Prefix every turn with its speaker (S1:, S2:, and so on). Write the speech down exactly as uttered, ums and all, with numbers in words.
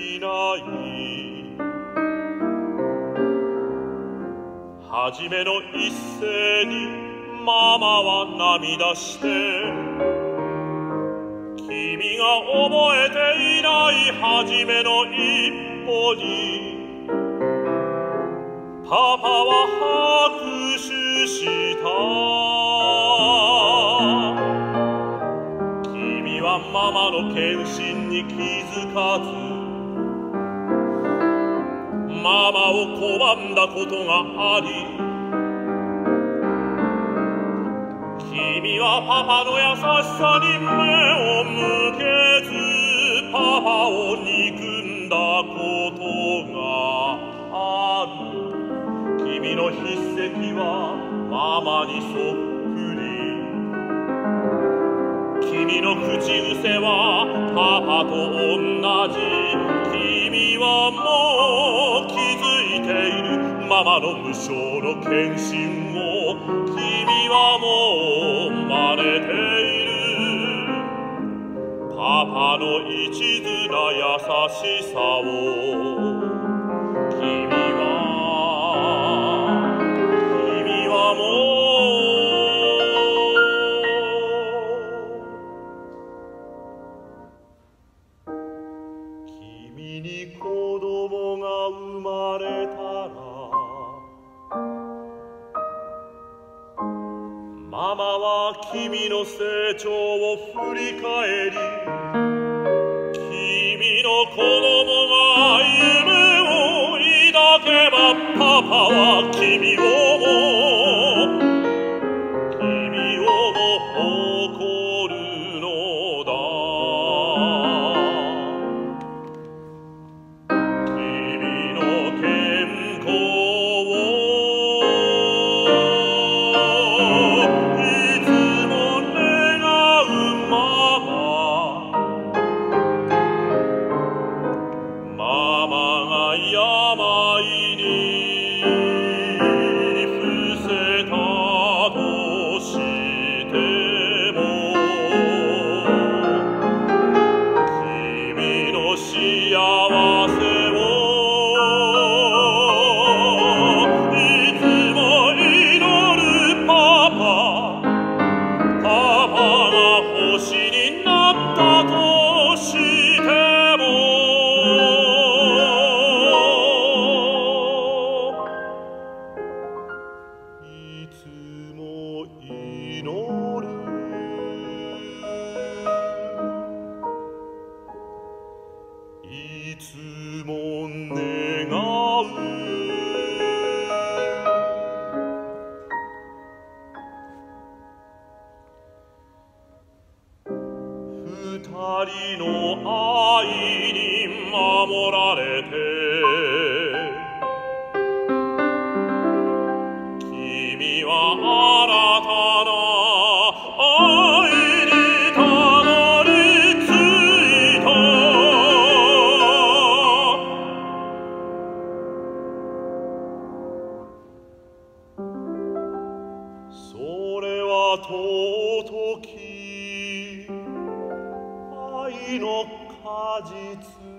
S1: いない初めの一声にママは涙して君が覚えていない初めの一歩にパパは拍手した君はママの献身に気づかずママを拒んだことがあり君はパパの優しさに目を向けずパパを憎んだことがある君の筆跡はママにそっくり君の口癖はパパと同じ君はもう気づいているママの無償の献身を君はもう真似ているパパの一途な優しさを君は君はもう君に子供が生まれたらママは君の成長を振り返り君の子供が夢を抱けばパパは君をも君をも誇るのだ君の健康病に伏せたとしても君の幸せをいつも祈るパパパパが星になったとしてもいつも祈るいつも願う二人の愛に守られて君は新たな愛にたどり着いたそれは尊き愛の果実